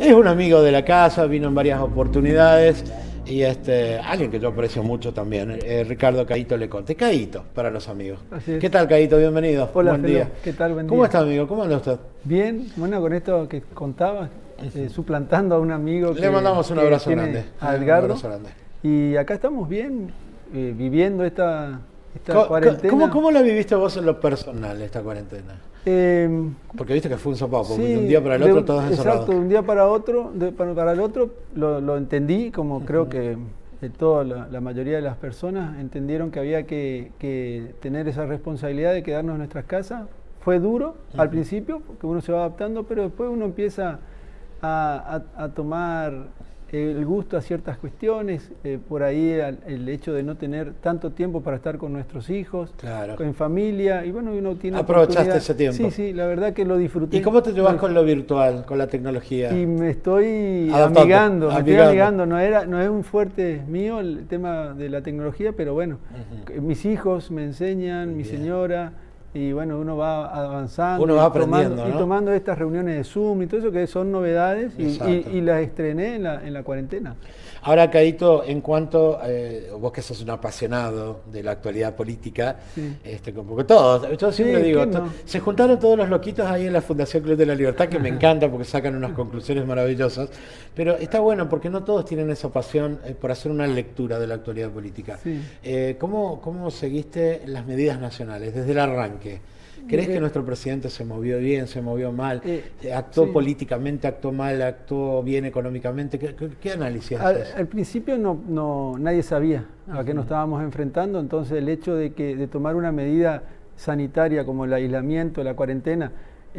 Es un amigo de la casa, vino en varias oportunidades y alguien que yo aprecio mucho también, Ricardo Caíto Leconte. Caíto, para los amigos. Así es. ¿Qué tal, Caíto? Bienvenido. Hola, buen día. ¿Qué tal? Buen día. ¿Cómo está, amigo? ¿Cómo anda usted? Bien, bueno, con esto que contaba, suplantando a un amigo Le mandamos un abrazo grande. A Edgardo. Un abrazo grande. Y acá estamos bien, viviendo esta ¿Cómo, cuarentena. ¿Cómo la viviste vos en lo personal, esta cuarentena? Porque viste que fue un sopapo, Sí, de un día para el otro todos encerrados. Exacto, de un día para otro, para el otro lo entendí, como creo que toda la mayoría de las personas entendieron que había que tener esa responsabilidad de quedarnos en nuestras casas. Fue duro al principio, porque uno se va adaptando, pero después uno empieza a tomar el gusto a ciertas cuestiones, por ahí el hecho de no tener tanto tiempo para estar con nuestros hijos, claro, en familia, y bueno, uno tiene ¿aprovechaste ese tiempo? Sí, sí, la verdad que lo disfruté. ¿Y cómo te llevas con lo virtual, con la tecnología? Y me estoy adaptando, amigando, no es un fuerte mío el tema de la tecnología, pero bueno, mis hijos me enseñan, mi señora, y bueno, uno va avanzando, uno va aprendiendo, y tomando estas reuniones de Zoom y todo eso, que son novedades, y las estrené en la cuarentena. Ahora, Caíto, en cuanto, vos que sos un apasionado de la actualidad política, sí, porque todos, yo siempre digo, no? Se juntaron todos los loquitos ahí en la Fundación Club de la Libertad, que me encanta porque sacan unas conclusiones maravillosas, pero está bueno porque no todos tienen esa pasión por hacer una lectura de la actualidad política. Sí. ¿Cómo seguiste las medidas nacionales desde el arranque? ¿Crees que nuestro presidente se movió bien, se movió mal, actuó políticamente, actuó mal, actuó bien económicamente? ¿Qué análisis haces? Al principio nadie sabía a qué nos estábamos enfrentando, entonces el hecho de tomar una medida sanitaria como el aislamiento, la cuarentena,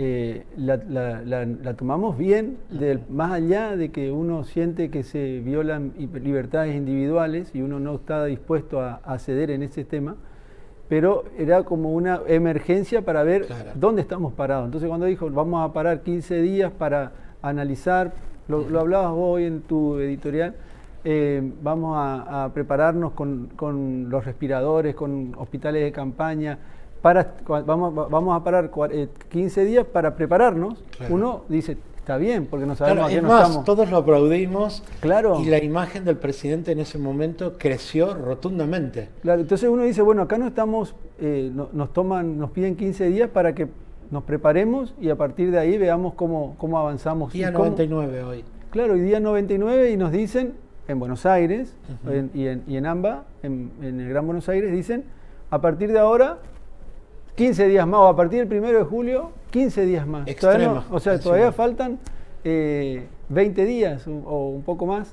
la tomamos bien, más allá de que uno siente que se violan libertades individuales y uno no está dispuesto a ceder en ese tema, pero era como una emergencia para ver dónde estamos parados. Entonces cuando dijo, vamos a parar 15 días para analizar, lo hablabas vos hoy en tu editorial, vamos a prepararnos con los respiradores, con hospitales de campaña, vamos a parar 15 días para prepararnos. Uno dice, está bien, porque no sabemos a qué nos estamos. Todos lo aplaudimos, claro, y la imagen del presidente en ese momento creció rotundamente. Claro, entonces uno dice, bueno, acá no estamos, nos piden 15 días para que nos preparemos y a partir de ahí veamos cómo avanzamos. Día 99 hoy. Claro, y día 99 y nos dicen, en Buenos Aires y en AMBA, en el Gran Buenos Aires, dicen, a partir de ahora, 15 días más, o a partir del 1 de julio, 15 días más. Extremo, todavía faltan 20 días o un poco más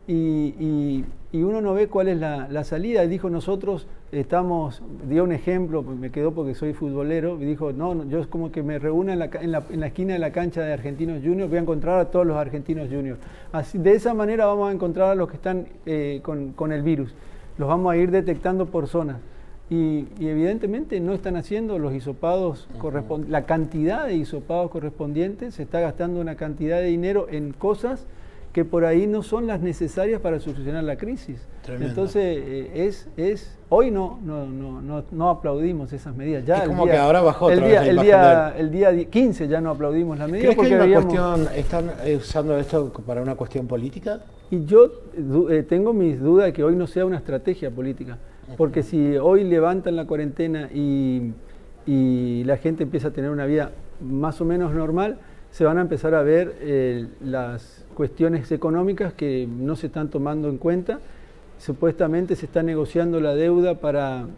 y uno no ve cuál es la salida. Y dijo, nosotros dio un ejemplo, me quedó porque soy futbolero, y dijo, no, yo es como que me reúna en la esquina de la cancha de Argentinos Juniors, voy a encontrar a todos los Argentinos Juniors. Así, de esa manera vamos a encontrar a los que están con el virus, los vamos a ir detectando por zonas. Y evidentemente no están haciendo los hisopados correspondientes, la cantidad de hisopados correspondientes, se está gastando una cantidad de dinero en cosas que por ahí no son las necesarias para solucionar la crisis. Tremendo. Entonces, hoy no aplaudimos esas medidas. Ya es como que ahora bajó otra vez el día 15 ya no aplaudimos las medidas. ¿Crees que están usando esto para una cuestión política? Y yo tengo mis dudas de que hoy no sea una estrategia política. Porque si hoy levantan la cuarentena y la gente empieza a tener una vida más o menos normal, se van a empezar a ver las cuestiones económicas que no se están tomando en cuenta. Supuestamente se está negociando la deuda para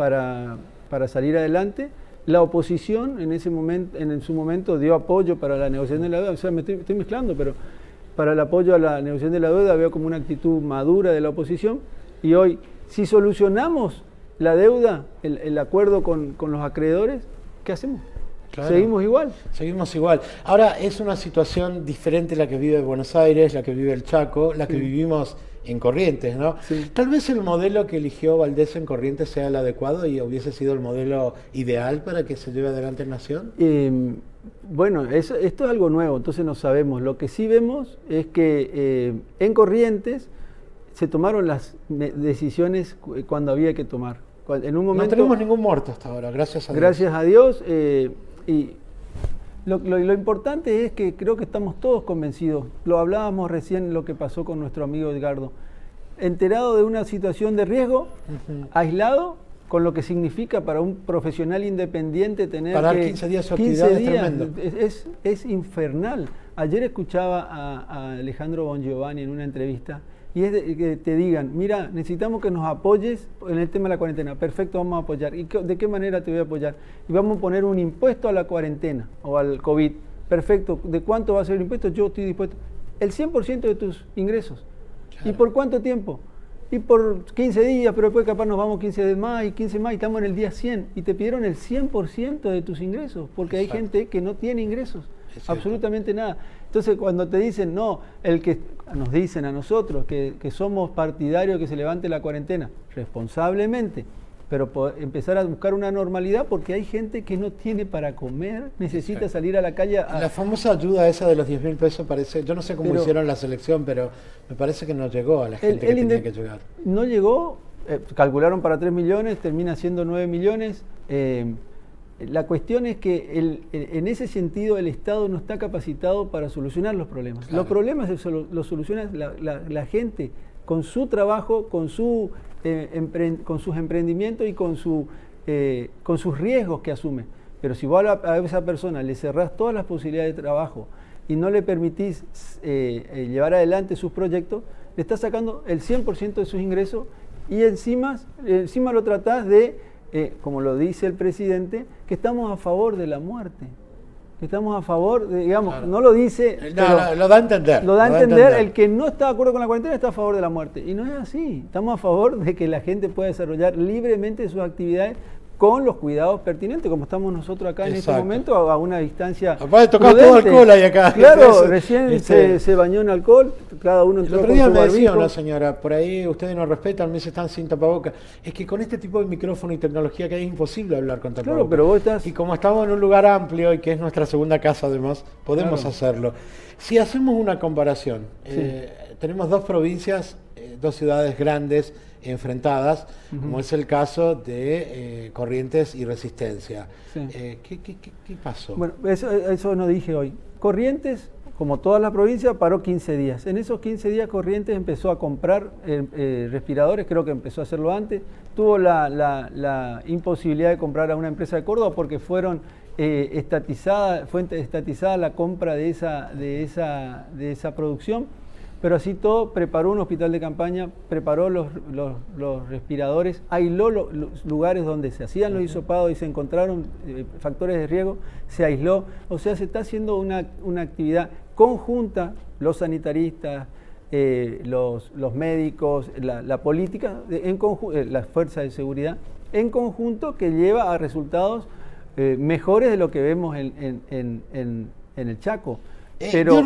salir adelante. La oposición en su momento dio apoyo para la negociación de la deuda. O sea, me estoy mezclando, pero para el apoyo a la negociación de la deuda veo como una actitud madura de la oposición. Y hoy, si solucionamos la deuda, el acuerdo con los acreedores, ¿qué hacemos? Claro. ¿Seguimos igual? Seguimos igual. Ahora es una situación diferente la que vive Buenos Aires, la que vive el Chaco, la que vivimos en Corrientes, ¿no? Sí. Tal vez el modelo que eligió Valdés en Corrientes sea el adecuado y hubiese sido el modelo ideal para que se lleve adelante en Nación. Bueno, esto es algo nuevo, entonces no sabemos. Lo que sí vemos es que en Corrientes se tomaron las decisiones cuando había que tomar. En un momento, no tenemos ningún muerto hasta ahora, gracias a Dios. Gracias a Dios. Y Lo importante es que creo que estamos todos convencidos. Lo hablábamos recién lo que pasó con nuestro amigo Edgardo. Enterado de una situación de riesgo, aislado, con lo que significa para un profesional independiente tener parar 15 días su actividad es tremendo. Es infernal. Ayer escuchaba a Alejandro Bongiovanni en una entrevista y es que te digan, mira, necesitamos que nos apoyes en el tema de la cuarentena. Perfecto, vamos a apoyar. ¿Y de qué manera te voy a apoyar? Y vamos a poner un impuesto a la cuarentena o al COVID. Perfecto, ¿de cuánto va a ser el impuesto? Yo estoy dispuesto. El 100% de tus ingresos. Claro. ¿Y por cuánto tiempo? Y por 15 días, pero después capaz nos vamos 15 de más y 15 más y estamos en el día 100. Y te pidieron el 100% de tus ingresos, porque hay gente que no tiene ingresos. Absolutamente nada. Entonces, cuando te dicen, no, el que nos dicen a nosotros que somos partidarios de que se levante la cuarentena, responsablemente, pero empezar a buscar una normalidad porque hay gente que no tiene para comer, necesita salir a la calle. La famosa ayuda esa de los 10.000 pesos parece, yo no sé cómo hicieron la selección, pero me parece que no llegó a la gente que tenía que llegar. No llegó, calcularon para 3 millones, termina siendo 9 millones. La cuestión es que en ese sentido el Estado no está capacitado para solucionar los problemas. Claro. Los problemas los soluciona la gente con su trabajo, con sus emprendimientos y con sus riesgos que asume. Pero si vos a esa persona le cerrás todas las posibilidades de trabajo y no le permitís llevar adelante sus proyectos, le estás sacando el 100% de sus ingresos y encima lo tratás de... como lo dice el presidente, que estamos a favor de la muerte. Que estamos a favor, digamos, claro. No lo dice... No, lo da a entender. Lo da a entender, el que no está de acuerdo con la cuarentena está a favor de la muerte. Y no es así. Estamos a favor de que la gente pueda desarrollar libremente sus actividades con los cuidados pertinentes, como estamos nosotros acá en este momento, a una distancia aparte tocar todo alcohol ahí acá. Claro, recién se bañó en alcohol, cada uno entró con su barbijo. Me decía una señora, por ahí ustedes no respetan, me están sin tapabocas. Es que con este tipo de micrófono y tecnología que hay es imposible hablar con tapabocas. Claro, pero vos estás... Y como estamos en un lugar amplio y que es nuestra segunda casa además, podemos hacerlo. Si hacemos una comparación, tenemos dos provincias, dos ciudades grandes, enfrentadas, como es el caso de Corrientes y Resistencia. ¿Qué pasó? Bueno, eso no dije hoy. Corrientes, como todas las provincias, paró 15 días. En esos 15 días Corrientes empezó a comprar respiradores, creo que empezó a hacerlo antes. Tuvo la imposibilidad de comprar a una empresa de Córdoba porque fue estatizada la compra de esa producción. Pero así todo, preparó un hospital de campaña, preparó los respiradores, aisló los lugares donde se hacían los hisopados y se encontraron factores de riesgo, se aisló. O sea, se está haciendo una actividad conjunta, los sanitaristas, los médicos, la política, las fuerzas de seguridad, en conjunto, que lleva a resultados mejores de lo que vemos en el Chaco. Pero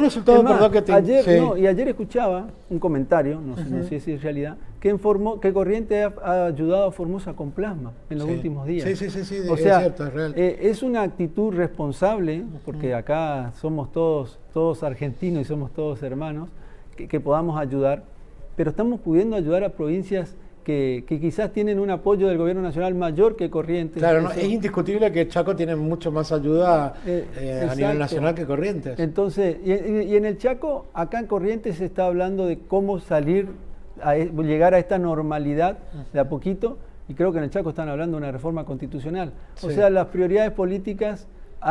ayer escuchaba un comentario, no sé si es realidad, que Corrientes ha ayudado a Formosa con plasma en los últimos días. Sí, o sea, es cierto, es real. Es una actitud responsable, porque acá somos todos argentinos y somos todos hermanos, que podamos ayudar, pero estamos pudiendo ayudar a provincias que quizás tienen un apoyo del gobierno nacional mayor que Corrientes. Claro, es indiscutible que Chaco tiene mucho más ayuda a nivel nacional que Corrientes. Entonces, y en el Chaco, acá en Corrientes se está hablando de cómo llegar a esta normalidad de a poquito, y creo que en el Chaco están hablando de una reforma constitucional. O sea, las prioridades políticas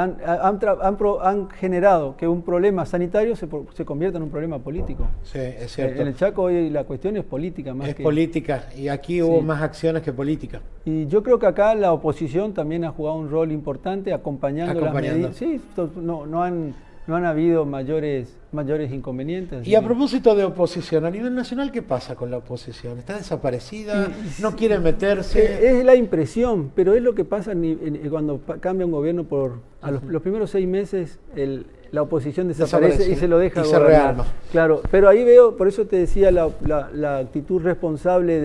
han generado que un problema sanitario se convierta en un problema político. Sí, es cierto. En el Chaco hoy la cuestión es política más que... política, y aquí hubo más acciones que política. Y yo creo que acá la oposición también ha jugado un rol importante acompañando. Las medidas. Sí, no han habido mayores inconvenientes. Y a propósito de oposición, a nivel nacional, ¿qué pasa con la oposición? ¿Está desaparecida? ¿No quiere meterse? Es la impresión, pero es lo que pasa cuando cambia un gobierno los primeros 6 meses, la oposición desaparece y se lo deja gobernar. Se rearma. Claro, pero ahí veo, por eso te decía la actitud responsable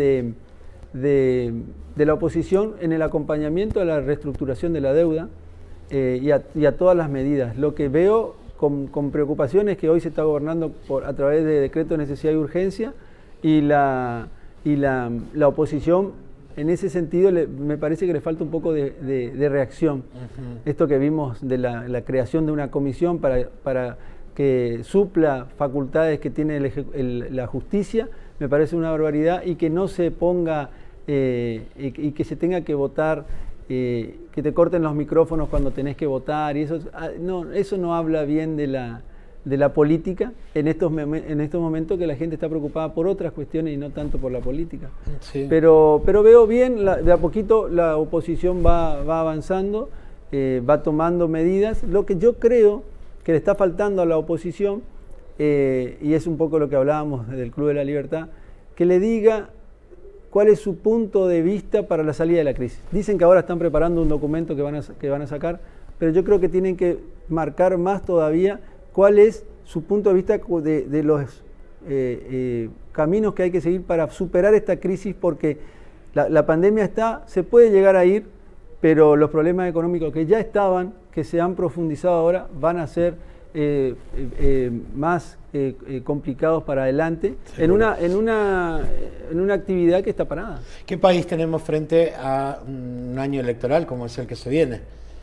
de la oposición en el acompañamiento a la reestructuración de la deuda y a todas las medidas. Lo que veo con preocupaciones que hoy se está gobernando a través de decreto de necesidad y urgencia, y la oposición en ese sentido me parece que le falta un poco de reacción. Esto que vimos de la creación de una comisión para que supla facultades que tiene la justicia, me parece una barbaridad, y que no se ponga y que se tenga que votar, que te corten los micrófonos cuando tenés que votar, y eso no habla bien de la política en estos momentos, que la gente está preocupada por otras cuestiones y no tanto por la política. Sí. Pero veo bien, de a poquito la oposición va avanzando, va tomando medidas. Lo que yo creo que le está faltando a la oposición, y es un poco lo que hablábamos del Club de la Libertad, que le diga cuál es su punto de vista para la salida de la crisis. Dicen que ahora están preparando un documento que van a sacar, pero yo creo que tienen que marcar más todavía cuál es su punto de vista de los caminos que hay que seguir para superar esta crisis, porque la pandemia se puede llegar a ir, pero los problemas económicos que ya estaban, que se han profundizado ahora, van a ser más complicados para adelante en una actividad que está parada. ¿Qué país tenemos frente a un año electoral como es el que se viene?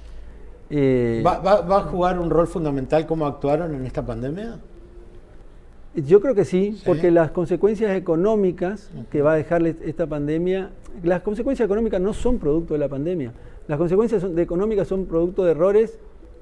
¿Va a jugar un rol fundamental cómo actuaron en esta pandemia? Yo creo que sí, porque las consecuencias económicas que va a dejarle esta pandemia, las consecuencias económicas no son producto de la pandemia, las consecuencias económicas son producto de errores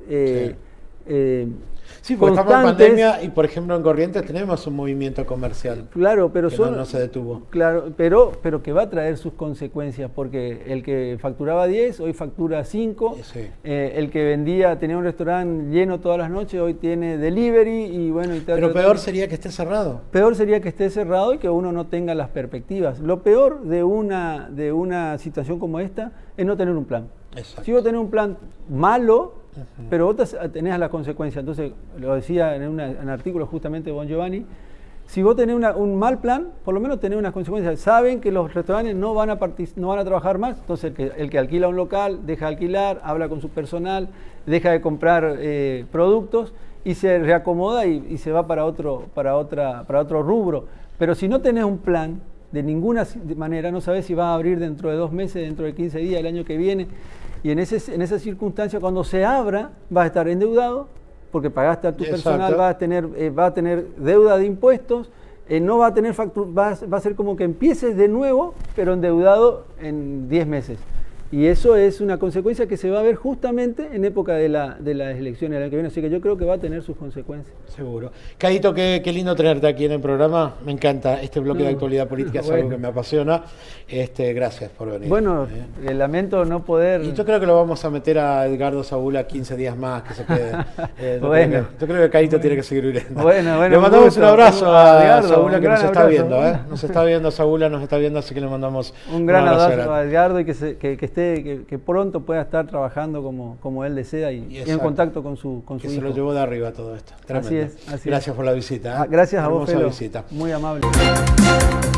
sí, porque estamos en pandemia y, por ejemplo, en Corrientes tenemos un movimiento comercial. Claro, pero no se detuvo. Claro, pero que va a traer sus consecuencias, porque el que facturaba 10, hoy factura 5. Sí. El que tenía un restaurante lleno todas las noches, hoy tiene delivery y bueno. Pero peor sería que esté cerrado. Peor sería que esté cerrado y que uno no tenga las perspectivas. Lo peor de una situación como esta es no tener un plan. Exacto. Si vos tenés un plan malo, pero vos tenés las consecuencias. Entonces, lo decía en un artículo justamente de Bon Giovanni, si vos tenés un mal plan, por lo menos tenés unas consecuencias. Saben que los restaurantes no van a trabajar más, entonces el que alquila un local deja de alquilar, habla con su personal, deja de comprar productos y se reacomoda y se va para otro rubro. Pero si no tenés un plan, de ninguna manera, no sabés si va a abrir dentro de 2 meses, dentro de 15 días, el año que viene. Y en esa circunstancia, cuando se abra, vas a estar endeudado, porque pagaste a tu personal, va a tener deuda de impuestos, no va a tener va a ser como que empieces de nuevo, pero endeudado en 10 meses. Y eso es una consecuencia que se va a ver justamente en época de las elecciones del año que viene. Así que yo creo que va a tener sus consecuencias. Seguro. Caíto, qué lindo tenerte aquí en el programa. Me encanta este bloque de actualidad política, es algo que me apasiona. Gracias por venir. Bueno, lamento no poder... Y yo creo que lo vamos a meter a Edgardo Saúl 15 días más, que se quede. Yo creo que Caíto tiene que seguir viviendo. Bueno, le mandamos un abrazo a Saúl, que nos está viendo. Nos está viendo Saúl, nos está viendo, así que le mandamos un gran abrazo a Edgardo y que pronto pueda estar trabajando como él desea y en contacto con su hijo. Se lo llevó de arriba todo esto. Tremendo. Así es. Gracias por la visita. Gracias a vos, Felo. Visita. Muy amable.